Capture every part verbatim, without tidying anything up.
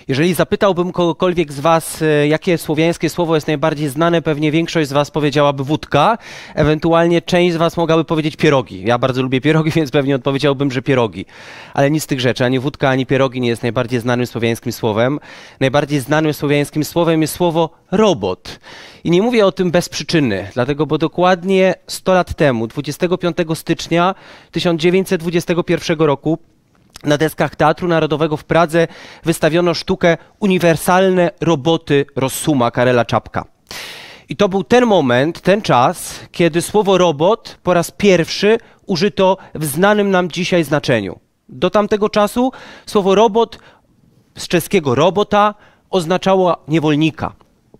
Jeżeli zapytałbym kogokolwiek z was, jakie słowiańskie słowo jest najbardziej znane, pewnie większość z was powiedziałaby wódka, ewentualnie część z was mogłaby powiedzieć pierogi. Ja bardzo lubię pierogi, więc pewnie odpowiedziałbym, że pierogi. Ale nic z tych rzeczy, ani wódka, ani pierogi nie jest najbardziej znanym słowiańskim słowem. Najbardziej znanym słowiańskim słowem jest słowo robot. I nie mówię o tym bez przyczyny, dlatego, bo dokładnie sto lat temu, dwudziestego piątego stycznia tysiąc dziewięćset dwudziestego pierwszego roku, na deskach Teatru Narodowego w Pradze wystawiono sztukę Uniwersalne roboty Rossuma Karela Czapka. I to był ten moment, ten czas, kiedy słowo robot po raz pierwszy użyto w znanym nam dzisiaj znaczeniu. Do tamtego czasu słowo robot, z czeskiego robota, oznaczało niewolnika.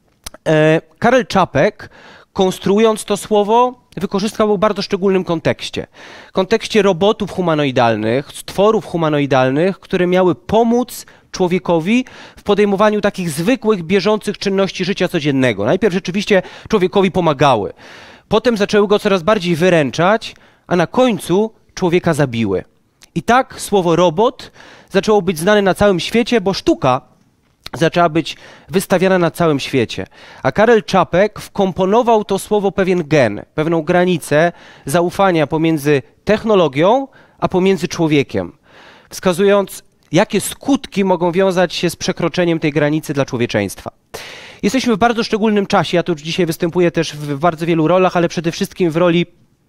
E, Karel Czapek, konstruując to słowo, wykorzystał w bardzo szczególnym kontekście. Kontekście robotów humanoidalnych, stworów humanoidalnych, które miały pomóc człowiekowi w podejmowaniu takich zwykłych, bieżących czynności życia codziennego. Najpierw rzeczywiście człowiekowi pomagały. Potem zaczęły go coraz bardziej wyręczać, a na końcu człowieka zabiły. I tak słowo robot zaczęło być znane na całym świecie, bo sztuka zaczęła być wystawiana na całym świecie. A Karel Czapek wkomponował to słowo pewien gen, pewną granicę zaufania pomiędzy technologią, a pomiędzy człowiekiem, wskazując, jakie skutki mogą wiązać się z przekroczeniem tej granicy dla człowieczeństwa. Jesteśmy w bardzo szczególnym czasie, ja tu już dzisiaj występuję też w bardzo wielu rolach, ale przede wszystkim w roli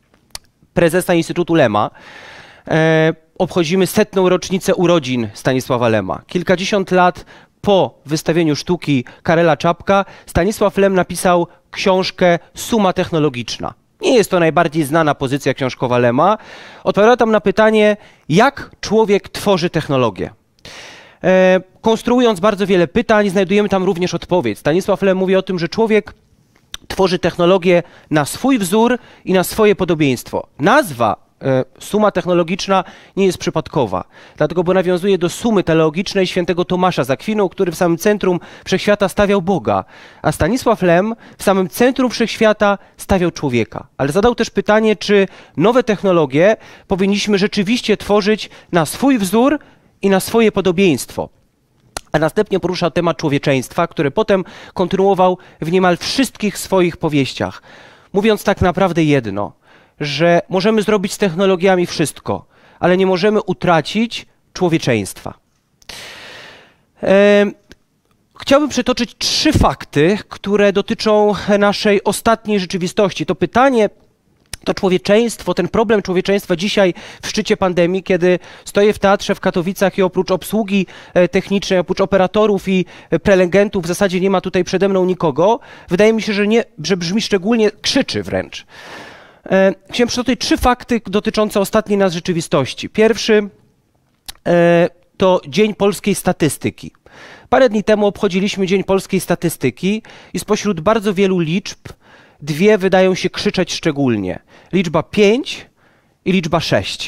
prezesa Instytutu Lema. E, obchodzimy setną rocznicę urodzin Stanisława Lema. Kilkadziesiąt lat po wystawieniu sztuki Karela Czapka Stanisław Lem napisał książkę Suma technologiczna. Nie jest to najbardziej znana pozycja książkowa Lema. Odpowiada tam na pytanie, jak człowiek tworzy technologię. E, konstruując bardzo wiele pytań, znajdujemy tam również odpowiedź. Stanisław Lem mówi o tym, że człowiek tworzy technologię na swój wzór i na swoje podobieństwo. Nazwa Suma technologiczna nie jest przypadkowa, dlatego, bo nawiązuje do sumy teologicznej świętego Tomasza z Akwinu, który w samym centrum wszechświata stawiał Boga, a Stanisław Lem w samym centrum wszechświata stawiał człowieka. Ale zadał też pytanie, czy nowe technologie powinniśmy rzeczywiście tworzyć na swój wzór i na swoje podobieństwo. A następnie porusza temat człowieczeństwa, który potem kontynuował w niemal wszystkich swoich powieściach, mówiąc tak naprawdę jedno, że możemy zrobić z technologiami wszystko, ale nie możemy utracić człowieczeństwa. E, chciałbym przytoczyć trzy fakty, które dotyczą naszej ostatniej rzeczywistości. To pytanie, to człowieczeństwo, ten problem człowieczeństwa dzisiaj w szczycie pandemii, kiedy stoję w teatrze w Katowicach i oprócz obsługi technicznej, oprócz operatorów i prelegentów w zasadzie nie ma tutaj przede mną nikogo, wydaje mi się, że, nie, że brzmi szczególnie, krzyczy wręcz. E, chciałem przytoczyć trzy fakty dotyczące ostatniej nas rzeczywistości. Pierwszy e, to Dzień Polskiej Statystyki. Parę dni temu obchodziliśmy Dzień Polskiej Statystyki i spośród bardzo wielu liczb dwie wydają się krzyczeć szczególnie. Liczba pięć i liczba sześć.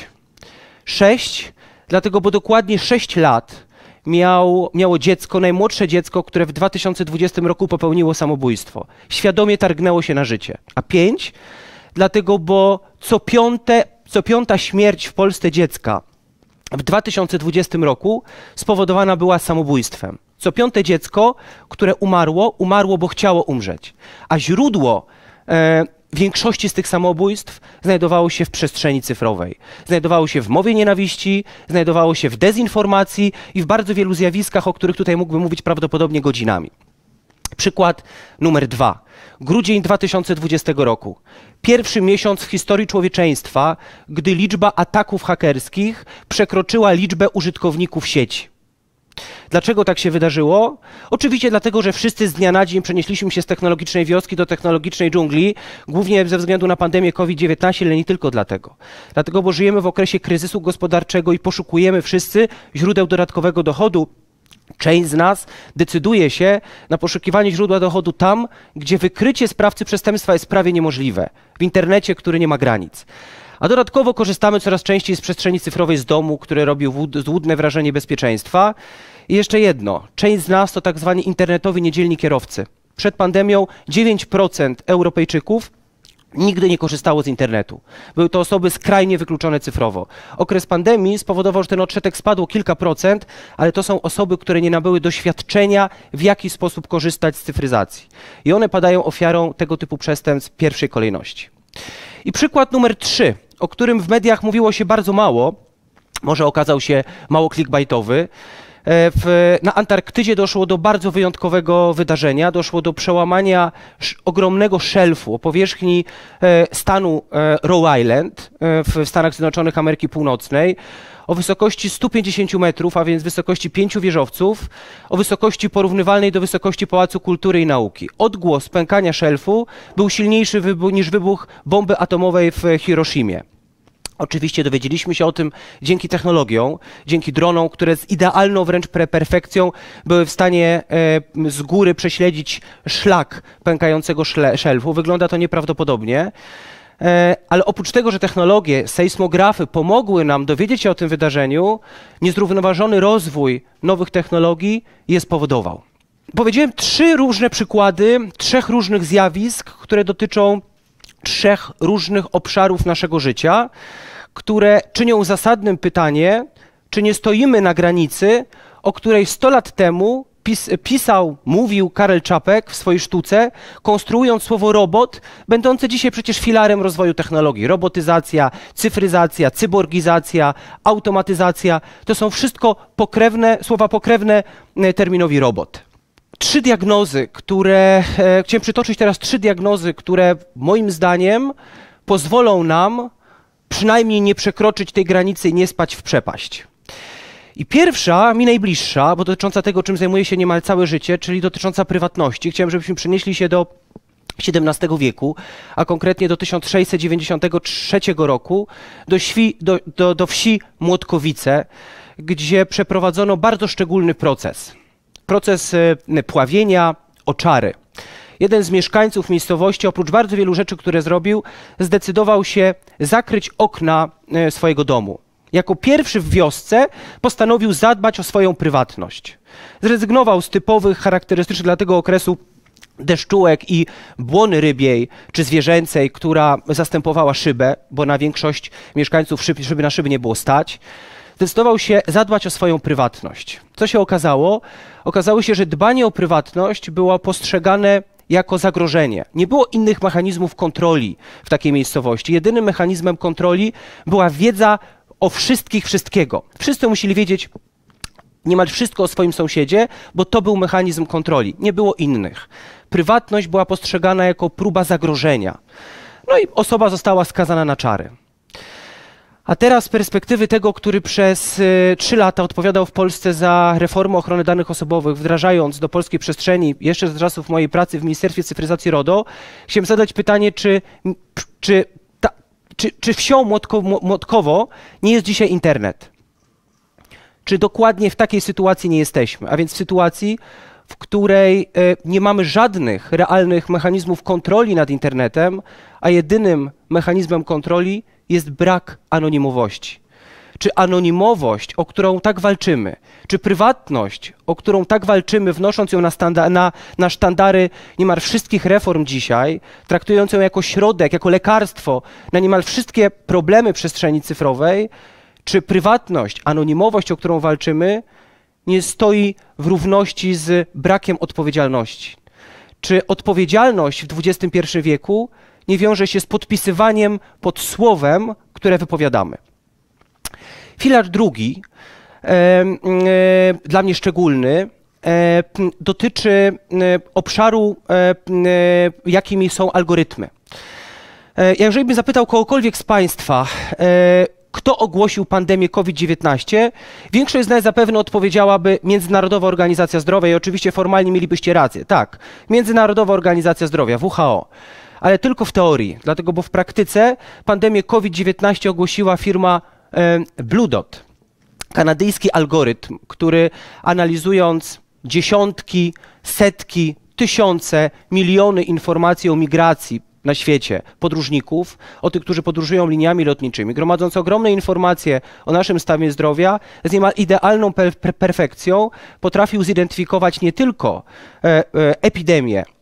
sześć, dlatego, bo dokładnie sześć lat miał, miało dziecko, najmłodsze dziecko, które w dwa tysiące dwudziestym roku popełniło samobójstwo. Świadomie targnęło się na życie. A pięć, dlatego, bo co, piąte, co piąta śmierć w Polsce dziecka w dwa tysiące dwudziestym roku spowodowana była samobójstwem. Co piąte dziecko, które umarło, umarło, bo chciało umrzeć. A źródło e, większości z tych samobójstw znajdowało się w przestrzeni cyfrowej. Znajdowało się w mowie nienawiści, znajdowało się w dezinformacji i w bardzo wielu zjawiskach, o których tutaj mógłbym mówić prawdopodobnie godzinami. Przykład numer dwa. Grudzień dwa tysiące dwudziestego roku. Pierwszy miesiąc w historii człowieczeństwa, gdy liczba ataków hakerskich przekroczyła liczbę użytkowników sieci. Dlaczego tak się wydarzyło? Oczywiście dlatego, że wszyscy z dnia na dzień przenieśliśmy się z technologicznej wioski do technologicznej dżungli, głównie ze względu na pandemię COVID dziewiętnaście, ale nie tylko dlatego. Dlatego, bo żyjemy w okresie kryzysu gospodarczego i poszukujemy wszyscy źródeł dodatkowego dochodu. Część z nas decyduje się na poszukiwanie źródła dochodu tam, gdzie wykrycie sprawcy przestępstwa jest prawie niemożliwe. W internecie, który nie ma granic. A dodatkowo korzystamy coraz częściej z przestrzeni cyfrowej z domu, które robi złudne wrażenie bezpieczeństwa. I jeszcze jedno. Część z nas to tak zwani internetowi niedzielni kierowcy. Przed pandemią dziewięć procent Europejczyków nigdy nie korzystało z internetu. Były to osoby skrajnie wykluczone cyfrowo. Okres pandemii spowodował, że ten odsetek spadł o kilka procent, ale to są osoby, które nie nabyły doświadczenia, w jaki sposób korzystać z cyfryzacji. I one padają ofiarą tego typu przestępstw w pierwszej kolejności. I przykład numer trzy, o którym w mediach mówiło się bardzo mało, może okazał się mało clickbaitowy. W, na Antarktydzie doszło do bardzo wyjątkowego wydarzenia. Doszło do przełamania sz, ogromnego szelfu o powierzchni e, stanu e, Rhode Island e, w Stanach Zjednoczonych Ameryki Północnej o wysokości stu pięćdziesięciu metrów, a więc wysokości pięciu wieżowców, o wysokości porównywalnej do wysokości Pałacu Kultury i Nauki. Odgłos pękania szelfu był silniejszy wybuch, niż wybuch bomby atomowej w Hiroshimie. Oczywiście dowiedzieliśmy się o tym dzięki technologiom, dzięki dronom, które z idealną wręcz perfekcją były w stanie e, z góry prześledzić szlak pękającego szle, szelfu. Wygląda to nieprawdopodobnie, e, ale oprócz tego, że technologie, sejsmografy pomogły nam dowiedzieć się o tym wydarzeniu, niezrównoważony rozwój nowych technologii je spowodował. Powiedziałem trzy różne przykłady, trzech różnych zjawisk, które dotyczą trzech różnych obszarów naszego życia, które czynią zasadnym pytanie, czy nie stoimy na granicy, o której sto lat temu pis pisał, mówił Karel Čapek w swojej sztuce, konstruując słowo robot, będące dzisiaj przecież filarem rozwoju technologii. Robotyzacja, cyfryzacja, cyborgizacja, automatyzacja, to są wszystko pokrewne, słowa pokrewne terminowi robot. Trzy diagnozy, które, e, chciałem przytoczyć teraz trzy diagnozy, które moim zdaniem pozwolą nam przynajmniej nie przekroczyć tej granicy i nie spać w przepaść. I pierwsza, mi najbliższa, bo dotycząca tego, czym zajmuję się niemal całe życie, czyli dotycząca prywatności. Chciałem, żebyśmy przenieśli się do siedemnastego wieku, a konkretnie do tysiąc sześćset dziewięćdziesiątego trzeciego roku, do, Świ, do, do, do wsi Młotkowice, gdzie przeprowadzono bardzo szczególny proces. Proces y, pławienia oczary. Jeden z mieszkańców miejscowości, oprócz bardzo wielu rzeczy, które zrobił, zdecydował się zakryć okna y, swojego domu. Jako pierwszy w wiosce postanowił zadbać o swoją prywatność. Zrezygnował z typowych, charakterystycznych dla tego okresu deszczułek i błony rybiej czy zwierzęcej, która zastępowała szybę, bo na większość mieszkańców szyb, szyby na szyby nie było stać. Zdecydował się zadbać o swoją prywatność. Co się okazało? Okazało się, że dbanie o prywatność było postrzegane jako zagrożenie. Nie było innych mechanizmów kontroli w takiej miejscowości. Jedynym mechanizmem kontroli była wiedza o wszystkich wszystkiego. Wszyscy musieli wiedzieć niemal wszystko o swoim sąsiedzie, bo to był mechanizm kontroli. Nie było innych. Prywatność była postrzegana jako próba zagrożenia. No i osoba została skazana na czary. A teraz z perspektywy tego, który przez y, trzy lata odpowiadał w Polsce za reformę ochrony danych osobowych, wdrażając do polskiej przestrzeni, jeszcze z czasów mojej pracy w Ministerstwie Cyfryzacji RODO, chciałem zadać pytanie, czy, czy, ta, czy, czy wsią Młotko, Młotkowo nie jest dzisiaj internet? Czy dokładnie w takiej sytuacji nie jesteśmy? A więc w sytuacji, w której y, nie mamy żadnych realnych mechanizmów kontroli nad internetem, a jedynym mechanizmem kontroli jest brak anonimowości. Czy anonimowość, o którą tak walczymy, czy prywatność, o którą tak walczymy, wnosząc ją na, standa na, na sztandary niemal wszystkich reform dzisiaj, traktując ją jako środek, jako lekarstwo na niemal wszystkie problemy przestrzeni cyfrowej, czy prywatność, anonimowość, o którą walczymy, nie stoi w równości z brakiem odpowiedzialności? Czy odpowiedzialność w dwudziestym pierwszym wieku nie wiąże się z podpisywaniem pod słowem, które wypowiadamy? Filar drugi, e, e, dla mnie szczególny, e, dotyczy e, obszaru, e, e, jakimi są algorytmy. E, jeżeli bym zapytał kogokolwiek z Państwa, e, kto ogłosił pandemię COVID dziewiętnaście, większość z nas zapewne odpowiedziałaby Międzynarodowa Organizacja Zdrowia i oczywiście formalnie mielibyście rację. Tak, Międzynarodowa Organizacja Zdrowia, W H O. Ale tylko w teorii, dlatego, bo w praktyce pandemię COVID dziewiętnaście ogłosiła firma e, Blue Dot, kanadyjski algorytm, który analizując dziesiątki, setki, tysiące, miliony informacji o migracji na świecie podróżników, o tych, którzy podróżują liniami lotniczymi, gromadząc ogromne informacje o naszym stanie zdrowia, z niemal idealną per per perfekcją potrafił zidentyfikować nie tylko e, e, epidemię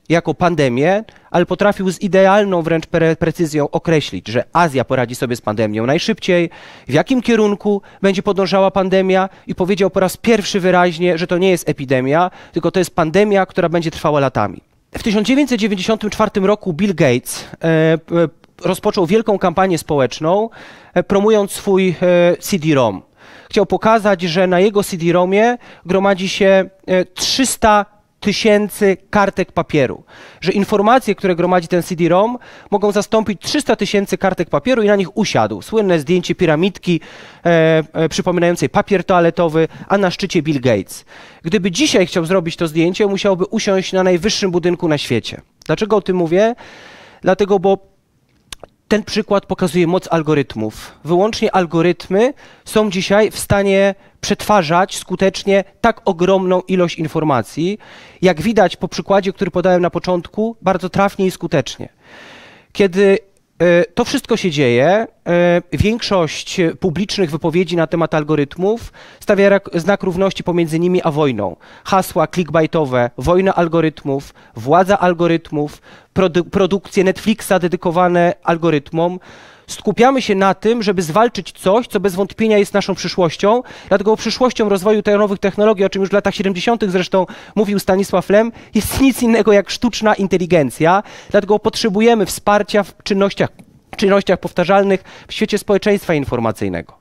jako pandemię, ale potrafił z idealną wręcz pre precyzją określić, że Azja poradzi sobie z pandemią najszybciej, w jakim kierunku będzie podążała pandemia i powiedział po raz pierwszy wyraźnie, że to nie jest epidemia, tylko to jest pandemia, która będzie trwała latami. W tysiąc dziewięćset dziewięćdziesiątym czwartym roku Bill Gates e, e, rozpoczął wielką kampanię społeczną, e, promując swój e, C D-ROM. Chciał pokazać, że na jego C D-ROMie gromadzi się e, trzysta tysięcy kartek papieru, że informacje, które gromadzi ten C D-ROM, mogą zastąpić trzysta tysięcy kartek papieru i na nich usiadł. Słynne zdjęcie piramidki e, e, przypominającej papier toaletowy, a na szczycie Bill Gates. Gdyby dzisiaj chciał zrobić to zdjęcie, musiałby usiąść na najwyższym budynku na świecie. Dlaczego o tym mówię? Dlatego, bo ten przykład pokazuje moc algorytmów. Wyłącznie algorytmy są dzisiaj w stanie przetwarzać skutecznie tak ogromną ilość informacji, jak widać po przykładzie, który podałem na początku, bardzo trafnie i skutecznie. Kiedy y, to wszystko się dzieje, y, większość publicznych wypowiedzi na temat algorytmów stawia rak, znak równości pomiędzy nimi a wojną. Hasła clickbaitowe, wojna algorytmów, władza algorytmów, produ produkcje Netflixa dedykowane algorytmom. Skupiamy się na tym, żeby zwalczyć coś, co bez wątpienia jest naszą przyszłością. Dlatego przyszłością rozwoju tych nowych technologii, o czym już w latach siedemdziesiątych zresztą mówił Stanisław Lem, jest nic innego jak sztuczna inteligencja. Dlatego potrzebujemy wsparcia w czynnościach, czynnościach powtarzalnych w świecie społeczeństwa informacyjnego.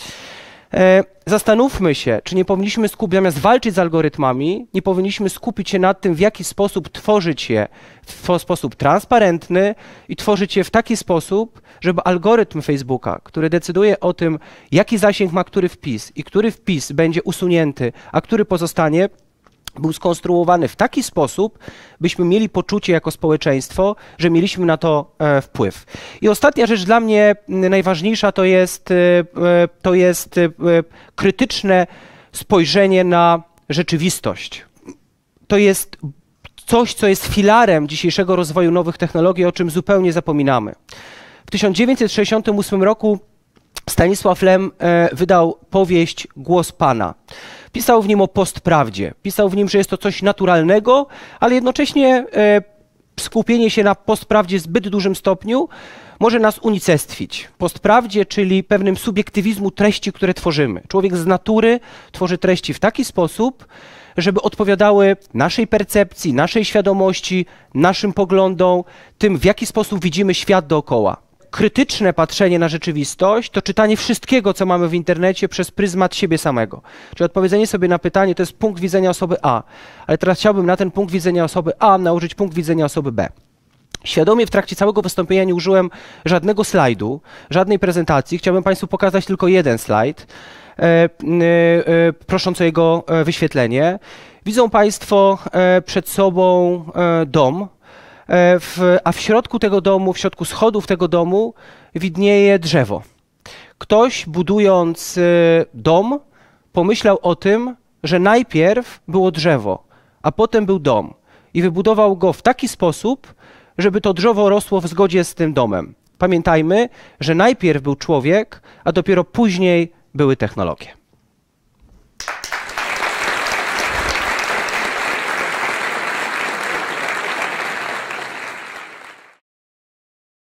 E, zastanówmy się, czy nie powinniśmy skupić, zamiast walczyć z algorytmami, nie powinniśmy skupić się nad tym, w jaki sposób tworzyć je w sposób transparentny i tworzyć je w taki sposób, żeby algorytm Facebooka, który decyduje o tym, jaki zasięg ma który wpis i który wpis będzie usunięty, a który pozostanie, był skonstruowany w taki sposób, byśmy mieli poczucie jako społeczeństwo, że mieliśmy na to e, wpływ. I ostatnia rzecz dla mnie najważniejsza to jest, e, to jest e, krytyczne spojrzenie na rzeczywistość. To jest coś, co jest filarem dzisiejszego rozwoju nowych technologii, o czym zupełnie zapominamy. W tysiąc dziewięćset sześćdziesiątym ósmym roku Stanisław Lem e, wydał powieść Głos Pana. Pisał w nim o postprawdzie. Pisał w nim, że jest to coś naturalnego, ale jednocześnie e, skupienie się na postprawdzie w zbyt dużym stopniu może nas unicestwić. Postprawdzie, czyli pewnym subiektywizmu treści, które tworzymy. Człowiek z natury tworzy treści w taki sposób, żeby odpowiadały naszej percepcji, naszej świadomości, naszym poglądom, tym, w jaki sposób widzimy świat dookoła. Krytyczne patrzenie na rzeczywistość to czytanie wszystkiego, co mamy w internecie przez pryzmat siebie samego. Czyli odpowiedzenie sobie na pytanie to jest punkt widzenia osoby A, ale teraz chciałbym na ten punkt widzenia osoby A nałożyć punkt widzenia osoby B. Świadomie w trakcie całego wystąpienia nie użyłem żadnego slajdu, żadnej prezentacji. Chciałbym Państwu pokazać tylko jeden slajd, e, e, e, prosząc o jego e, wyświetlenie. Widzą Państwo e, przed sobą e, dom, W, a w środku tego domu, w środku schodów tego domu widnieje drzewo. Ktoś, budując y, dom, pomyślał o tym, że najpierw było drzewo, a potem był dom i wybudował go w taki sposób, żeby to drzewo rosło w zgodzie z tym domem. Pamiętajmy, że najpierw był człowiek, a dopiero później były technologie.